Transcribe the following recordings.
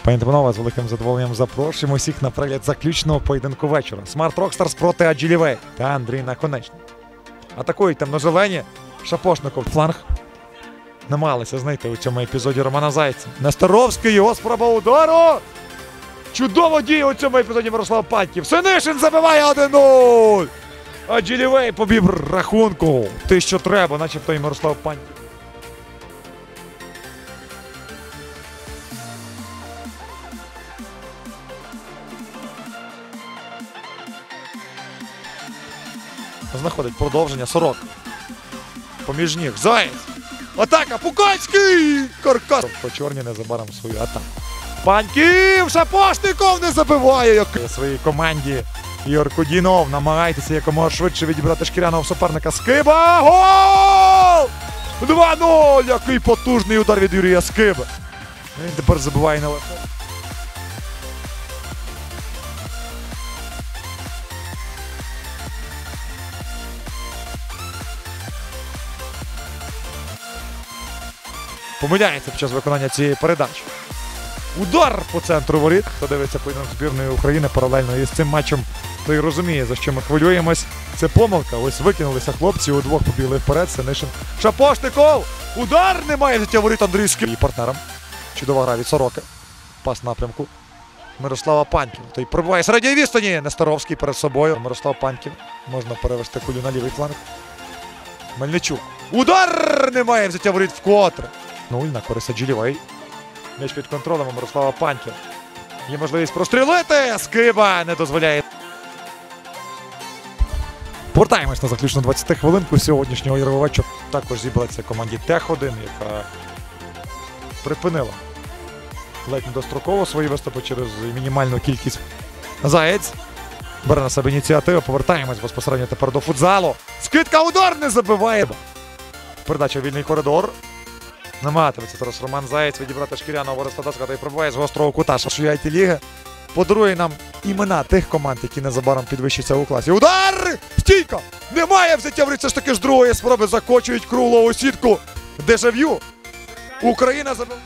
Пані та панове, з великим задоволенням запрошуємо всіх на перегляд заключного поєдинку вечора. Smart Rockstars проти Agility та Андрій Наконечний. Атакують темно-зелені. Шапошников фланг. Намагалися знайти у цьому епізоді Романа Зайця. Несторовський, його спроба удару. Чудово діє у цьому епізоді Мирослав Паньків. Синишин забиває 1-0. Agility побів рахунку. Те, що треба, начебто і Мирослав Паньків. Знаходить продовження. Сорок. Поміж ніг. Заєць. Атака. Пукальський. Каркас. По чорні незабаром свою атаку. Паньків. Шапошников не забиває. Як у своїй команді Ігор Кудінов. Намагайтеся якомога швидше відібрати шкіряного суперника. Скиба. Гол! 2-0. Який потужний удар від Юрія Скиби. Він тепер забиває на лише. Помиляється під час виконання цієї передачі. Удар по центру воріт. Хто дивиться поєдинок збірної України паралельно із цим матчем, той розуміє, за що ми хвилюємось. Це помилка. Ось викинулися хлопці, удвох побігли вперед. Синишин. Шапошников! Удар! Немає взяття воріт Андрійський. І партнером. Чудова гра від Сороки. Пас напрямку. Мирослава Паньків. Той пробиває середньої відстані. Несторовський перед собою. Мирослав Паньків. Можна перевести кулю на лівий фланг. Мельничук. Удар! Немає взяття воріт вкотре. 0 на користь Agility. М'яч під контролем у Мирослава Паньків. Є можливість прострілити. Скиба не дозволяє. Повертаємось на заключну 20 хвилинку сьогоднішнього ігрового вечора. Також зібралася команді Тех-1, яка припинила ледь недостроково свої виступи через мінімальну кількість. Заєць бере на себе ініціативу. Повертаємось безпосередньо тепер до футзалу. Скидка, удар, не забиває. Передача в вільний коридор. Намагатиметься зараз Роман Заєць відібрати шкіряного Воростатаска та й пробиває з гострого кута. Шашуяйті ліги подарує нам імена тих команд, які незабаром підвищаться у класі. Удар! Стійка! Немає взяття воріт. Це ж таки ж другої спроби. Закочують круглу сітку. Дежав'ю. Україна забив.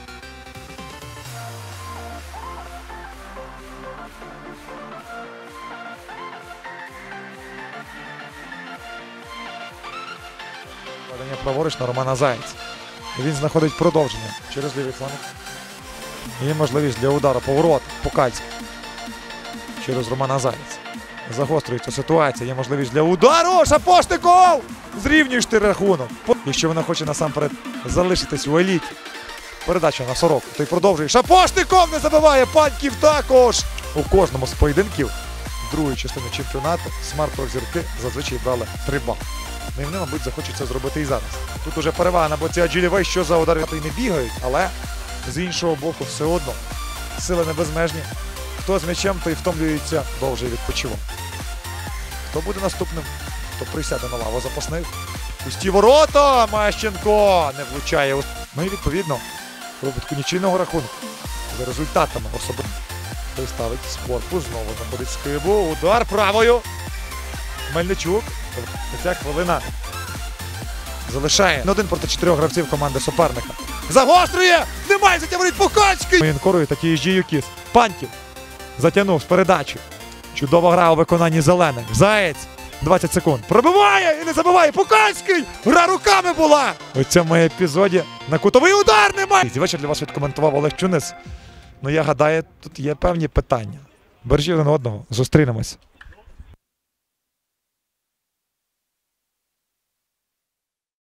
Введення праворуч на Романа Зайця. Він знаходить продовження через лівий фланг. Є можливість для удару поворот. Пукальський. Через Романа Зайця. Загострюється ситуація. Є можливість для удару. Шапошников! Зрівнюєш рахунок. Якщо вона хоче насамперед залишитись у еліті. Передача на Сороку. Той продовжує. Шапошников не забиває. Паньків також. У кожному з поєдинків другої частини чемпіонату Smart Rock зірки зазвичай брали 3 бали. Ну і вони, мабуть, захочуть це зробити і зараз. Тут уже перевага на боці Agility, що за удари і не бігають, але з іншого боку все одно. Сили не безмежні. Хто з м'ячем, той втомлюється, довше відпочивав. Хто буде наступним, хто присяде на лаву запасних. Пусті ворота! Мащенко не влучає. Ну і відповідно, у випадку нічийного рахунку. За результатами особливо. Той ставить з корпус, знову знаходить Скибу. Удар правою. Мельничук. Ця хвилина залишає 1 проти 4 гравців команди суперника. Загострює! Немає взяття воріт. Пукальський! Інкорує такий ж Юкіс. Паньків затягнув з передачі. Чудова гра у виконанні зелених. Заєць. 20 секунд. Пробиває і не забиває. Пукальський! Гра руками була! У цьому епізоді на кутовий удар немає! Цей вечір для вас відкоментував Олег Чунис. Ну я гадаю, тут є певні питання. Бережіть один одного. Зустрінемось.